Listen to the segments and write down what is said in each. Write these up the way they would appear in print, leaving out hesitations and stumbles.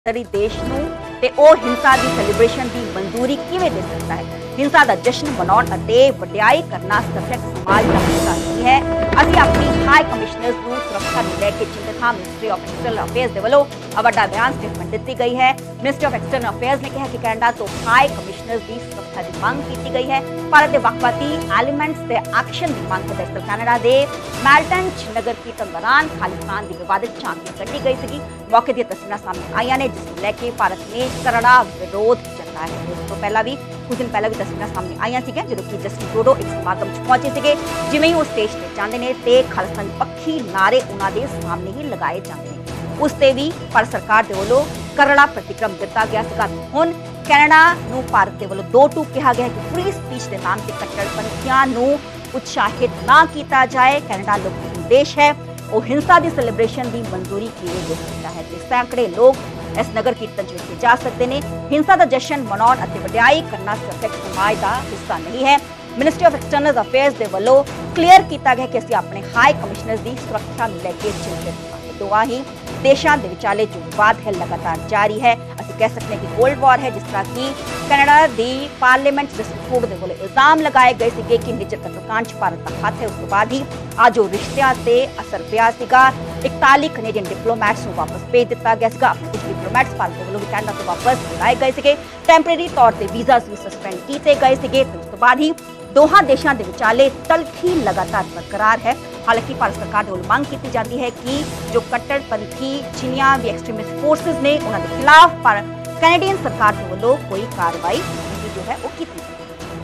देश ਨੂੰ ਤੇ ਉਹ ਹਿੰਸਾ ਦੀ ਸੈਲੀਬ੍ਰੇਸ਼ਨ ਦੀ ਮਨਜ਼ੂਰੀ ਕਿਵੇਂ ਦੇ ਸਕਦਾ ਹੈ। ਹਿੰਸਾ ਦਾ ਜਸ਼ਨ ਮਨਾਉਣ ਅਤੇ ਵਡਿਆਈ ਕਰਨਾ ਸਥਾਪਿਤ ਸਮਾਜ ਦਾ ਹਿੱਸਾ ਨਹੀਂ ਹੈ। ਅਸੀਂ ਆਪਣੀ ਹਾਈ ਕਮਿਸ਼ਨਰਸ ਨੂੰ ਸੁਰੱਖਿਆ ਨੂੰ ਲੈ ਕੇ ਚਿੰਤਤ ਹਾਂ। ਮਿਨਿਸਟਰੀ ਆਫ ਐਕਸਟਰਨਲ ਅਫੇਅਰਸ ਦੇ ਵੱਲੋਂ ਵੱਡਾ ਬਿਆਨ ਸਟੇਟਮੈਂਟ ਦਿੱਤੀ ਗਈ ਹੈ। ਮਿਨਿਸਟਰੀ ਆਫ ਐਕਸਟਰਨਲ ਅਫੇਅਰਸ ਨੇ ਕਿਹਾ ਕਿ ਕੈਨੇਡਾ ਤੋਂ ਹਾਈ ਕਮਿਸ਼ਨਰਸ ਦੀ ਸੁਰੱਖਿਆ ਦੀ ਮੰਗ ਕੀਤੀ ਗਈ ਹੈ। ਭਾਰਤ ਦੇ ਵੱਖ-ਵੱਖ ਐਲੀਮੈਂਟਸ ਦੇ ਐਕਸ਼ਨ ਦੀ ਮੰਗ ਦਰਅਸਲ ਕੈਨੇਡਾ ਦੇ ਮੈਲਟਨ ਨਗਰ ਕੀਰਤਨ ਦੌਰਾਨ ਖਾਲਿਸਤਾਨ ਦੀ ਵਿਵਾਦਿਤ ਝਾਂਕੀ ਕੱਢੀ ਗਈ ਸੀਗੀ। मौके दी तस्वीरें सामने आईਆਂ ने जिस लैके भारत ने करड़ा विरोध जताया है। इस तो पहला भी कुछ दिन पहले भी तस्वीरें सामने आईਆਂ ਸੀਗੀਆਂ ਜਦੋਂ ਕਿ ਜਸਟਿਸ ਟਰੂਡੋ ਇੱਕ ਸਮਾਗਮ 'ਚ ਪਹੁੰਚੇ ਸੀਗੇ। ਜਿਵੇਂ ਹੀ ਉਹ ਸਟੇਜ ਤੇ ਜਾਂਦੇ ਨੇ ਤੇ ਖਾਲਿਸਤਾਨ ਪੱਖੀ ਨਾਰੇ ਉਹਨਾਂ ਦੇ ਸਾਹਮਣੇ ਹੀ ਲਗਾਏ ਜਾਂਦੇ ਨੇ। ਉਸ ਤੇ ਵੀ ਭਾਰਤ ਸਰਕਾਰ ਦੇ ਵੱਲੋਂ ਕਰੜਾ ਪ੍ਰਤੀਕਰਮ ਦਿੱਤਾ ਗਿਆ ਸੀਗਾ। ਹੁਣ ਕੈਨੇਡਾ ਨੂੰ ਭਾਰਤ ਦੇ ਵੱਲੋਂ 2-2 ਕਿਹਾ ਗਿਆ ਕਿ ਫ੍ਰੀ ਸਪੀਚ ਦੇ ਨਾਮ ਤੇ ਕੱਟੜਪੰਥੀਆਂ ਨੂੰ ਉਤਸ਼ਾਹਿਤ ਨਾ ਕੀਤਾ ਜਾਏ। ਕੈਨੇਡਾ ਲੋਕਤੰਤਰੀ ਦੇਸ਼ ਹੈ, ਉਹ ਹਿੰਸਾ ਦੀ ਸੈਲੀਬ੍ਰੇਸ਼ਨ ਦੀ ਮਨਜ਼ੂਰੀ ਕਿਵੇਂ ਦੇ ਸਕਦਾ ਹੈ ਤੇ ਸੈਂਕੜੇ ਲੋਕ ਇਸ ਨਗਰ ਕੀਰਤਨ 'ਚ ਵੇਖੇ ਜਾ ਸਕਦੇ ਨੇ। ਹਿੰਸਾ ਦਾ ਜਸ਼ਨ ਮਨਾਉਣ ਅਤੇ ਵਡਿਆਈ ਕਰਨਾ ਸਿਰਫ ਸਮਾਜ ਦਾ ਹਿੱਸਾ ਨਹੀਂ ਹੈ। ਮਿਨਿਸਟਰੀ ਆਫ ਐਕਸਟਰਨਲ ਅਫੇਅਰਸ ਦੇ ਵੱਲੋਂ ਕਲੀਅਰ ਕੀਤਾ ਗਿਆ ਕਿ ਅਸੀਂ ਆਪਣੇ ਹਾਈ ਕਮਿਸ਼ਨਰਸ ਦੀ ਸੁਰੱਖਿਆ ਨੂੰ ਲੈ ਕੇ ਚਿੰਤਤ ਹਾਂ। ਦੋਵਾਂ ਹੀ ਦੇਸ਼ਾਂ ਦੇ ਵਿਚਾਲੇ ਜੋ ਵਿਵਾਦ ਹੈ ਲਗਾਤਾਰ ਜਾਰੀ ਹੈ। ਅਸੀਂ ਕਹਿ ਸਕਦੇ ਹਾਂ ਕਿ ਕੋਲਡ ਵਾਰ ਹੈ, ਜਿਸ ਤਰ੍ਹਾਂ ਕਿ ਕੈਨੇਡਾ ਦੀ ਪਾਰਲੀਮੈਂਟ ਜਸਟਿਸ ਟਰੂਡੋ ਦੇ ਵੱਲੋਂ ਇਲਜ਼ਾਮ ਲਗਾਏ ਗਏ ਸੀਗੇ ਕਿ ਨਿੱਜਰ ਕਤਲकांड 'ਚ ਭਾਰਤ ਦਾ ਹੱਥ ਹੈ। ਉਸ ਤੋਂ ਬਾਅਦ ਹੀ ਅੱਜ ਉਹ ਰਿਸ਼ਤਿਆਂ ਤੇ ਅਸਰ ਪਿਆ ਸੀਗਾ। 41 ਕੈਨੇਡੀਅਨ ਡਿਪਲੋਮੈਟਸ ਨੂੰ ਵਾਪਸ ਭੇਜ ਦਿੱਤਾ ਗਿਆ ਸੀਗਾ। ਕੁਝ ਡਿਪਲੋਮੈਟਸ ਭਾਰਤ ਦੇ ਵੱਲੋਂ ਵੀ ਕੈਨੇਡਾ ਤੋਂ ਵਾਪਸ ਬੁਲਾਏ ਗਏ ਸੀਗੇ। ਟੈਂਪਰੇਰੀ ਤੌਰ ਤੇ ਵੀਜ਼ਾਸ ਵੀ ਸਸਪੈਂਡ ਕੀਤੇ ਗਏ ਸੀਗੇ। ਉਸ ਤੋਂ ਬਾਅਦ ਹੀ ਦੋਹਾਂ ਦੇਸ਼ਾਂ ਦੇ ਵਿਚਾਲੇ ਤਲਖੀ ਲਗਾਤਾਰ ਬਰਕਰਾਰ ਹੈ। ਹਾਲਾਂਕਿ ਭਾਰਤ ਸਰਕਾਰ ਦੇ ਵੱਲੋਂ ਮੰਗ ਕੀਤੀ ਜਾਂਦੀ ਹੈ ਕਿ ਜੋ ਕੱਟੜਪੰਥੀ ਜਿੰਨੀਆਂ ਵੀ ਐਕਸਟ੍ਰੀਮਿਸਟ ਫੋਰਸਿਸ ਨੇ ਉਹਨਾਂ ਦੇ ਖਿਲਾਫ ਪਰ ਕੈਨੇਡੀਅਨ ਸਰਕਾਰ ਦੇ ਵੱਲੋਂ ਕੋਈ ਕਾਰਵਾਈ ਜੋ ਹੈ ਉਹ ਕੀਤੀ ਜਾਵੇ।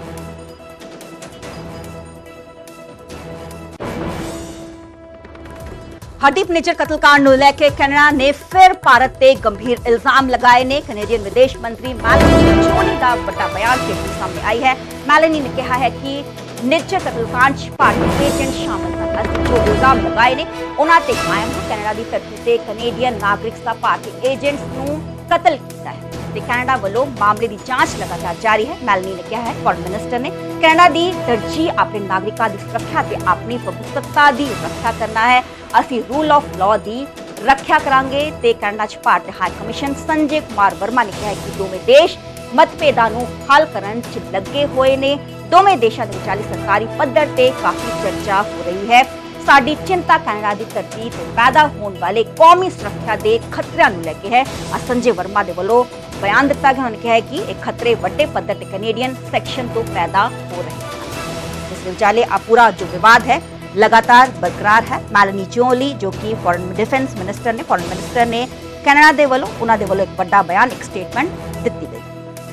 ਹਰਦੀਪ ਨਿੱਜਰ ਕਤਲकांड ਨੂੰ ਲੈ ਕੇ ਕੈਨੇਡਾ ਨੇ ਫਿਰ ਭਾਰਤ ਤੇ ਗੰਭੀਰ ਇਲਜ਼ਾਮ ਲਗਾਏ ਨੇ। ਕੈਨੇਡੀਅਨ ਵਿਦੇਸ਼ ਮੰਤਰੀ ਮੈਲਨੀ ਜੋਲੀ ਦਾ ਵੱਡਾ ਬਿਆਨ ਸਾਹਮਣੇ ਆਈ ਹੈ। ਮੈਲਨੀ ਨੇ ਕਿਹਾ ਹੈ ਕਿ ਨਿੱਜਰ ਕਤਲकांड 'ਚ ਭਾਰਤੀ ਏਜੰਟ ਸ਼ਾਮਲ ਹਨ। ਅਸੀਂ ਜੋ ਇਲਜ਼ਾਮ ਲਗਾਏ ਨੇ ਉਹਨਾਂ ਤੇ ਕਾਇਮ ਹੈ। ਕੈਨੇਡਾ ਦੀ ਧਰਤੀ ਤੇ ਕੈਨੇਡੀਅਨ ਨਾਗਰਿਕ ਦਾ ਭਾਰਤੀ ਏਜੰਟਸ ਨੂੰ ਕਤਲ ਕੀਤਾ ਹੈ ਤੇ ਕੈਨੇਡਾ ਵੱਲੋਂ ਮਾਮਲੇ ਦੀ ਜਾਂਚ ਲਗਾਤਾਰ ਜਾਰੀ ਹੈ। ਮੈਲਨੀ ਨੇ ਕਿਹਾ ਹੈ ਫੋਰਨ ਮਿਨਿਸਟਰ ਨੇ ਕੈਨੇਡਾ ਦੀ ਤਰਜੀਹ ਆਪਣੇ ਨਾਗਰਿਕਾਂ ਦੀ ਸੁਰੱਖਿਆ ਤੇ ਆਪਣੀ ਪ੍ਰਭੂਸੱਤਾ ਦੀ ਰੱਖਿਆ ਕਰਨਾ ਹੈ। ਅਸੀਂ ਰੂਲ ਆਫ ਲਾਅ ਦੀ ਰੱਖਿਆ ਕਰਾਂਗੇ ਤੇ ਕੈਨੇਡਾ 'ਚ ਭਾਰਤੀ ਹਾਈ ਕਮਿਸ਼ਨ ਸੰਜੇ ਕੁਮਾਰ ਵਰਮਾ ਨੇ ਕਿਹਾ ਕਿ ਦੋਵੇਂ ਦੇਸ਼ ਮਤਭੇਦਾਂ ਨੂੰ ਹੱਲ ਕਰਨ 'ਚ ਲੱਗੇ ਹੋਏ ਨੇ। ਦੋਵੇਂ ਦੇਸ਼ਾਂ ਦੇ ਵਿਚਾਲੇ ਸਰਕਾਰੀ ਪੱਧਰ ਤੇ ਕਾਫੀ ਚਰਚਾ ਹੋ ਰਹੀ ਹੈ। ਸਾਡੀ ਚਿੰਤਾ ਕੈਨੇਡਾ ਦੀ ਧਰਤੀ ਤੇ ਪੈਦਾ ਹੋਣ ਵਾਲੇ ਕੌਮੀ ਸੁਰੱਖਿਆ ਦੇ ਖਤਰਿਆਂ ਨੂੰ ਲੈ ਕੇ ਹੈ। ਸੰਜੇ ਵਰਮਾ ਦੇ ਵੱਲੋਂ ਬਿਆਨ ਦਿੱਤਾ ਗਿਆ। ਉਹਨਾਂ ਨੇ ਕਿਹਾ ਕਿ ਇਹ ਖਤਰੇ ਵੱਡੇ ਪੱਧਰ ਤੇ ਕੈਨੇਡੀਅਨ ਸੈਕਸ਼ਨ ਤੋਂ ਪੈਦਾ ਹੋ ਰਹੇ ਹਨ। ਇਸ ਵਿਚਾਲੇ ਆ ਪੂਰਾ ਜੋ ਵਿਵਾਦ ਹੈ लगातार बरकरार है। मैलनी जोली जो कि फॉरेन डिफेंस मिनिस्टर ने कनाडा दे वालों उन्हां दे वालों एक बड़ा बयान एक स्टेटमेंट दित्ती गई।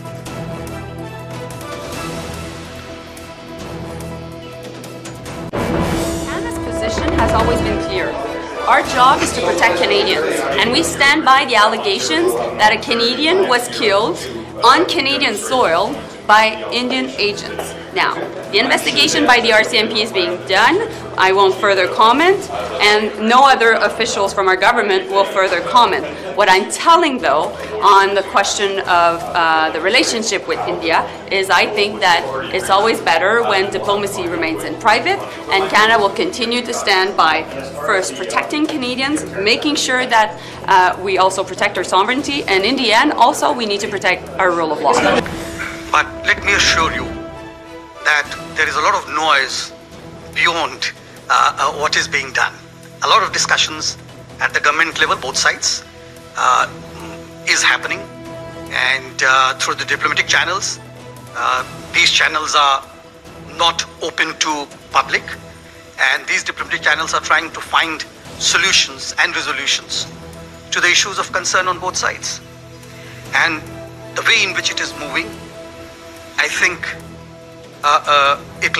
Canada's position has always been clear. Our job is to protect Canadians, and we stand by the allegations that a Canadian was killed on Canadian soil by Indian agents. Now, the investigation by the RCMP is being done. I won't further comment, and no other officials from our government will further comment. What I'm telling, though, on the question of the relationship with India is I think that it's always better when diplomacy remains in private, and Canada will continue to stand by first protecting Canadians, making sure that we also protect our sovereignty, and in the end, also we need to protect our rule of law. But let me assure you that there is a lot of noise beyond what is being done. A lot of discussions at the government level, both sides, is happening, and through the diplomatic channels. These channels are not open to public, and these diplomatic channels are trying to find solutions and resolutions to the issues of concern on both sides. And the way in which it is moving, I think it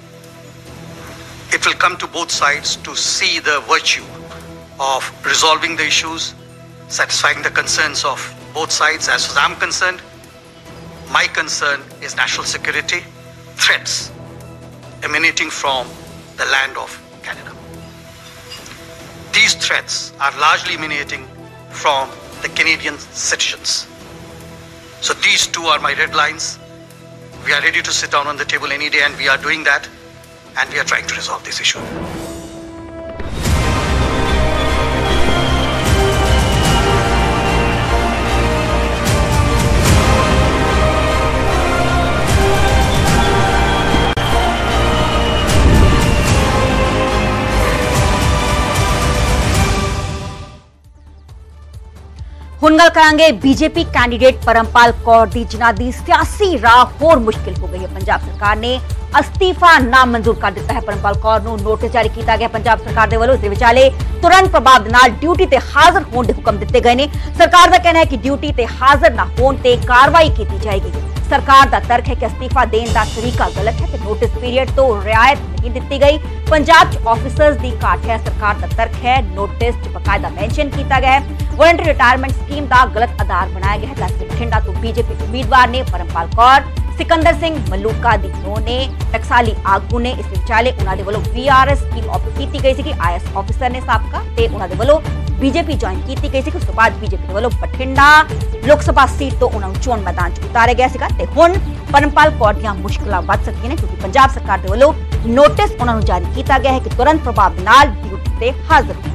will come to both sides to see the virtue of resolving the issues, satisfying the concerns of both sides. As far as I'm concerned, my concern is national security threats emanating from the land of Canada. These threats are largely emanating from the Canadian citizens. So these two are my red lines. We are ready to sit down on the table any day, and we are doing that, and we are trying to resolve this issue. ਹੁਣ ਗੱਲ ਕਰਾਂਗੇ BJP candidate Parampal Kaur ਦੀ, ਜਿਨ੍ਹਾਂ ਦੀ ਸਿਆਸੀ ਰਾਹ ਹੋਰ ਮੁਸ਼ਕਿਲ ਹੋ ਗਈ ਹੈ। ਪੰਜਾਬ ਸਰਕਾਰ ਨੇ ਅਸਤੀਫਾ ਨਾਮਨਜ਼ੂਰ ਕਰ ਦਿੱਤਾ ਹੈ। ਪਰਮਪਾਲ ਕੌਰ ਨੂੰ ਨੋਟਿਸ ਜਾਰੀ ਕੀਤਾ ਗਿਆ ਪੰਜਾਬ ਸਰਕਾਰ ਦੇ ਵੱਲੋਂ। ਇਸ ਦੇ ਵਿਚਾਲੇ ਤੁਰੰਤ ਪ੍ਰਭਾਵ ਦੇ ਨਾਲ ਡਿਊਟੀ ਤੇ ਹਾਜ਼ਰ ਹੋਣ ਦੇ ਹੁਕਮ ਦਿੱਤੇ ਗਏ ਨੇ। ਸਰਕਾਰ ਦਾ ਕਹਿਣਾ ਹੈ ਕਿ ਡਿਊਟੀ ਤੇ ਹਾਜ਼ਰ ਨਾ ਹੋਣ ਤੇ ਕਾਰਵਾਈ ਕੀਤੀ ਜਾਏਗੀ। ਸਰਕਾਰ ਦਾ ਤਰਕ ਹੈ ਕਿ ਅਸਤੀਫਾ ਦੇਣ ਦਾ ਤਰੀਕਾ ਗਲਤ ਹੈ ਤੇ ਨੋਟਿਸ ਪੀਰੀਅਡ ਤੋਂ ਰਿਆਇਤ ਨਹੀਂ ਦਿੱਤੀ ਗਈ। ਪੰਜਾਬ 'ਚ ਆਫਿਸਰਸ ਦੀ ਘਾਟ ਹੈ। ਸਰਕਾਰ ਦਾ ਤਰਕ ਹੈ ਨੋਟਿਸ 'ਚ ਬਕਾਇਦਾ ਮੈਂਸ਼ਨ ਕੀਤਾ ਗਿਆ ਹੈ ਵੋਲੰਟਰੀ ਰਿਟਾਇਰਮੈਂਟ ਸਕੀਮ ਦਾ ਗਲਤ ਆਧਾਰ ਬਣਾਇਆ ਗਿਆ ਹੈ। ਦੱਸ ਬਠਿੰਡਾ ਤੋਂ ਬੀਜੇਪੀ ਉਮੀਦਵਾਰ ਨੇ ਪਰਮਪਾਲ ਕੌਰ, ਸਿਕੰਦਰ ਸਿੰਘ ਮਲੂਕਾ ਦੀ ਨੋਂ ਨੇ, ਟਕਸਾਲੀ ਆਗੂ ਨੇ। ਇਸ ਵਿਚਾਲੇ ਉਹਨਾਂ ਦੇ ਵੱਲੋਂ VRS ਸਕੀਮ ਆਫਰ ਕੀਤੀ ਗਈ ਸੀ ਕਿ IS ਆਫਿਸਰ ਨੇ ਸਾਬਕਾ ਤੇ ਉਹਨਾਂ ਦੇ ਵੱਲੋਂ ਬੀਜੇਪੀ ਜੁਆਇਨ ਕੀਤੀ ਗਈ ਸੀ। ਉਸ ਤੋਂ ਬਾਅਦ ਬੀਜੇਪੀ ਦੇ ਵੱਲੋਂ ਬਠਿੰਡਾ ਲੋਕ ਸਭਾ ਸੀਟ ਤੋਂ ਉਹਨਾਂ ਨੂੰ ਚੋਣ ਮੈਦਾਨ 'ਚ ਉਤਾਰਿਆ ਗਿਆ ਸੀਗਾ ਤੇ ਹੁਣ ਪਰਮਪਾਲ ਕੌਰ ਦੀਆਂ ਮੁਸ਼ਕਲਾਂ ਵੱਧ ਸਕਦੀਆਂ ਨੇ ਕਿਉਂਕਿ ਪੰਜਾਬ ਸਰਕਾਰ ਦੇ ਵੱਲੋਂ ਨੋਟਿਸ ਉਹਨਾਂ ਨੂੰ ਜਾਰੀ ਕੀਤਾ ਗਿਆ ਹੈ ਕਿ ਤੁਰੰਤ ਪ੍ਰਭਾਵ ਨਾਲ ਡਿਊਟੀ ਤੇ ਹਾਜ਼ਰ ਹੋਣ।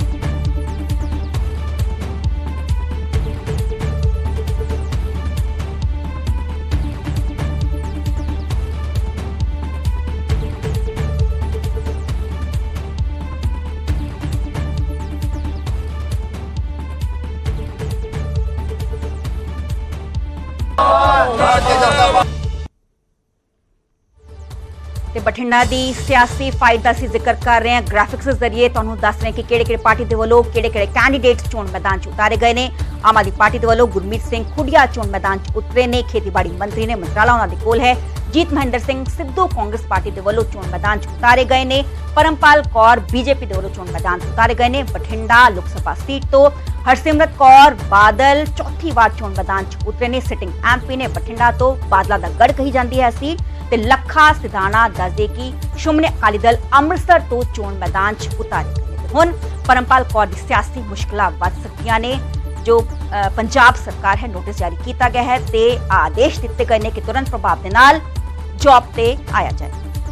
ਤੇ ਬਠਿੰਡਾ ਦੀ ਸਿਆਸੀ ਫਾਈਟ ਦਾ ਅਸੀਂ ਜ਼ਿਕਰ ਕਰ ਰਹੇ ਹਾਂ। ਗ੍ਰਾਫਿਕਸ ਦੇ ਜ਼ਰੀਏ ਤੁਹਾਨੂੰ ਦੱਸ ਰਹੇ ਹਾਂ ਕਿ ਕਿਹੜੇ ਪਾਰਟੀ ਦੇ ਵੱਲੋਂ ਕਿਹੜੇ ਕੈਂਡੀਡੇਟਸ ਚੋਣ ਮੈਦਾਨ 'ਚ ਉਤਾਰੇ ਗਏ ਨੇ। ਆਮ ਆਦਮੀ ਪਾਰਟੀ ਦੇ ਵੱਲੋਂ ਗੁਰਮੀਤ ਸਿੰਘ ਖੁੱਡੀਆ ਚੋਣ ਮੈਦਾਨ 'ਚ ਉਤਰੇ ਨੇ। ਖੇਤੀਬਾੜੀ ਮੰਤਰੀ ਨੇ, ਮੰਤਰਾਲਾ ਉਹਨਾਂ ਦੇ ਕੋਲ ਹੈ। ਜੀਤ ਮਹਿੰਦਰ ਸਿੰਘ ਸਿੱਧੂ ਕਾਂਗਰਸ ਪਾਰਟੀ ਦੇ ਵੱਲੋਂ ਚੋਣ ਮੈਦਾਨ 'ਚ ਉਤਾਰੇ ਗਏ ਨੇ। ਪਰਮਪਾਲ ਕੌਰ ਬੀਜੇਪੀ ਦੇ ਵੱਲੋਂ ਚੋਣ ਮੈਦਾਨ 'ਚ ਉਤਾਰੇ ਗਏ ਨੇ। ਬਠਿੰਡਾ ਲੋਕ ਸਭਾ ਸੀਟ ਤੋਂ ਹਰਸਿਮਰਤ ਕੌਰ ਬਾਦਲ ਚੌਥੀ ਵਾਰ ਚੋਣ ਮੈਦਾਨ 'ਚ ਉਤਰੇ ਨੇ। ਸਿਟਿੰਗ MP ਨੇ ਬਠਿੰਡਾ ਤੋਂ, ਬਾਦਲਾਂ ਦਾ ਗੜ ਕਹੀ ਜਾਂਦੀ ਹੈ ਸੀਟ ਤੇ ਲੱਖਾ ਸਿਧਾਣਾ ਦੱਸਦੇ ਕਿ ਸ਼੍ਰੋਮਣੀ ਅਕਾਲੀ ਦਲ ਅੰਮ੍ਰਿਤਸਰ ਤੋਂ ਚੋਣ ਮੈਦਾਨ 'ਚ ਉਤਾਰੇ ਗਏ ਨੇ। ਹੁਣ ਪਰਮਪਾਲ ਕੌਰ ਦੀ ਸਿਆਸੀ ਮੁਸ਼ਕਲਾਂ ਵੱਧ ਸਕਦੀਆਂ ਨੇ। ਜੋ ਪੰਜਾਬ ਸਰਕਾਰ ਹੈ ਨੋਟਿਸ ਜਾਰੀ ਕੀਤਾ ਗਿਆ ਹੈ ਤੇ ਆਦੇਸ਼ ਦਿੱਤੇ ਗਏ ਨੇ ਕਿ ਤੁਰੰਤ ਪ੍ਰਭਾਵ ਦੇ ਨਾਲ ਜੌਬ ਤੇ ਆਇਆ ਜਾਏ।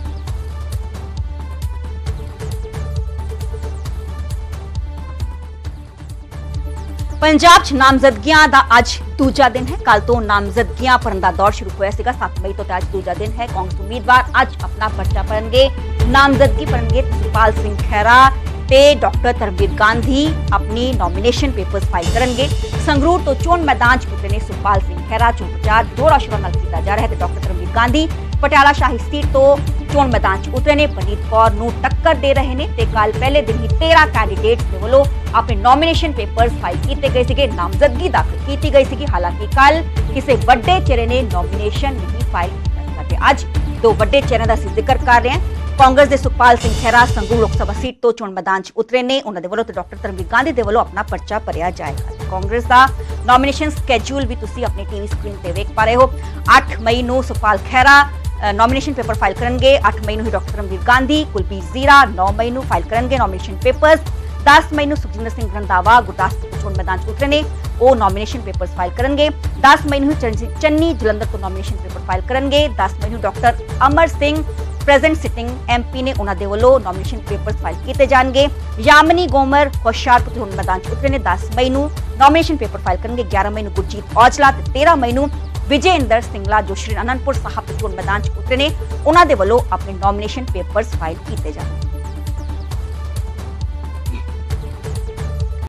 ਪੰਜਾਬ 'ਚ ਨਾਮਜ਼ਦਗੀਆਂ ਦਾ ਅੱਜ ਦੂਜਾ ਦਿਨ ਹੈ। ਕੱਲ ਤੋਂ ਨਾਮਜ਼ਦਗੀਆਂ ਭਰਨ ਦਾ ਦੌਰ ਸ਼ੁਰੂ ਹੋਇਆ ਸੀਗਾ 7 ਮਈ ਤੋਂ, ਅੱਜ ਦੂਜਾ ਦਿਨ ਹੈ। ਕਾਂਗਰਸ ਉਮੀਦਵਾਰ ਅੱਜ ਆਪਣਾ ਪਰਚਾ ਭਰਨਗੇ, ਨਾਮਜ਼ਦਗੀ ਭਰਨਗੇ। ਸੁਖਪਾਲ ਸਿੰਘ ਖਹਿਰਾ ਤੇ ਡਾਕਟਰ ਧਰਮਵੀਰ ਗਾਂਧੀ ਆਪਣੀ ਨੋਮੀਨੇਸ਼ਨ ਪੇਪਰਸ ਫਾਈਲ ਕਰਨਗੇ। ਸੰਗਰੂਰ ਤੋਂ ਚੋਣ ਮੈਦਾਨ 'ਚ ਉਤਰੇ ਨੇ ਸੁਖਪਾਲ ਸਿੰਘ ਖਹਿਰਾ। ਚੋਣ ਪ੍ਰਚਾਰ ਦੋਹਰਾ ਸ਼ੁਰੂ ਨਾਲ ਕੀਤਾ ਜਾ ਰਿਹਾ ਹੈ ਤੇ ਡਾਕਟਰ ਧਰਮਵੀਰ ਗਾਂਧੀ ਪਟਿਆਲਾ ਸ਼ਾਹੀ ਸੀਟ ਤੋਂ ਚੋਣ ਮੈਦਾਨ 'ਚ ਉਤਰੇ ਨੇ। ਪਰਨੀਤ ਕੌਰ ਨੂੰ ਟੱਕਰ ਦੇ ਰਹੇ ਨੇ ਤੇ ਕੱਲ ਪਹਿਲੇ ਦਿਨ ਹੀ 13 ਕੈਂਡੀਡੇਟਸ ਦੇ ਵੱਲੋਂ ਆਪਣੇ ਨੋਮੀਨੇਸ਼ਨ ਪੇਪਰਸ ਫਾਈਲ ਕੀਤੇ ਗਏ ਸੀਗੇ, ਨਾਮਜ਼ਦਗੀ ਦਾਖਲ ਕੀਤੀ ਗਈ ਸੀਗੀ। ਹਾਲਾਂਕਿ ਕੱਲ ਕਿਸੇ ਵੱਡੇ ਚਿਹਰੇ ਨੇ ਨੋਮੀਨੇਸ਼ਨ ਨਹੀਂ ਫਾਈਲ ਕੀਤਾ ਸੀਗਾ ਤੇ ਅੱਜ ਦੋ ਵੱਡੇ ਚਿਹਰਿਆਂ ਦਾ ਅਸੀਂ ਜ਼ਿਕਰ ਕਰ ਰਹੇ ਹਾਂ। ਕਾਂਗਰਸ ਦੇ ਸੁਖਪਾਲ ਸਿੰਘ ਖਹਿਰਾ ਸੰਗਰੂਰ ਲੋਕ ਸਭਾ ਸੀਟ ਤੋਂ ਚੋਣ ਮੈਦਾਨ 'ਚ ਉਤਰੇ ਨੇ। ਉਹਨਾਂ ਦੇ ਵੱਲੋਂ ਤੇ ਡਾਕਟਰ ਧਰਮਵੀਰ ਗਾਂਧੀ ਦੇ ਵੱਲੋਂ ਆਪਣਾ ਪਰਚਾ ਭਰਿਆ ਜਾਏਗਾ। ਕਾਂਗਰਸ ਦਾ ਨੋਮੀਨੇਸ਼ਨ ਸਕੇਡਿਊਲ ਵੀ ਤੁਸੀਂ ਆਪਣੀ ਟੀਵੀ ਸਕਰੀਨ ਤੇ ਵੇਖ ਪਾ ਰਹੇ ਹੋ। 8 ਮਈ ਨੂੰ Sukhpal Khaira nomination paper file ਕਰਨਗੇ। 8 ਮਈ ਨੂੰ ਹੀ ਡਾਕਟਰ ਧਰਮਵੀਰ ਗਾਂਧੀ, ਕੁਲਬੀਰ ਜ਼ੀਰਾ 9 ਮਈ ਨੂੰ ਫਾਈਲ ਕਰਨਗੇ ਨੋਮੀਨੇਸ਼ਨ ਪੇਪਰਸ। 10 ਮਈ ਨੂੰ ਸੁਖਜਿੰਦਰ ਸਿੰਘ ਰੰਧਾਵਾ ਗੁਰਦਾਸਪੁਰ ਚੋਣ ਮੈਦਾਨ 'ਚ ਉਤਰੇ ਨੇ, ਉਹ ਨੋਮੀਨੇਸ਼ਨ ਪੇਪਰਸ ਫਾਈਲ ਕਰਨਗੇ। 10 ਮਈ ਨੂੰ ਚੰਨੀ ਜਲੰਧਰ ਤੋਂ ਨੋਮੀਨੇਸ਼ਨ ਪੇਪਰ ਫਾਈਲ ਕਰਨਗੇ। 10 ਮਈ ਨੂੰ doctor Amar Singh present sitting MP ਨੇ, ਉਹਨਾਂ ਦੇ ਵੱਲੋਂ ਨੋਮੀਨੇਸ਼ਨ ਪੇਪਰਸ ਫਾਈਲ ਕੀਤੇ ਜਾਣਗੇ। ਯਾਮਨੀ ਗੋਮਰ ਹੁਸ਼ਿਆਰਪੁਰ ਚੋਣ ਮੈਦਾਨ 'ਚ ਉਤਰੇ ਨੇ। 10 ਮਈ ਨੂੰ ਨੋਮੀਨੇਸ਼ਨ ਪੇਪਰ ਫਾਈਲ ਕਰਨਗੇ। 11 ਮਈ ਨੂੰ ਗੁਰਜੀਤ ਔਜਲਾ ਤੇ 13 ਮਈ ਨੂੰ ਵਿਜੇ ਇੰਦਰ ਸਿੰਗਲਾ ਜੋ ਸ਼੍ਰੀ ਅਨੰਦਪੁਰ ਸਾਹਿਬ ਚੋਣ ਮੈਦਾਨ 'ਚ ਉਤਰੇ ਨੇ, ਉਹਨਾਂ ਦੇ ਵੱਲੋਂ ਆਪਣੇ ਨੋਮੀਨੇਸ਼ਨ ਪੇਪਰਸ ਫਾਈਲ ਕੀਤੇ ਜਾਣਗੇ।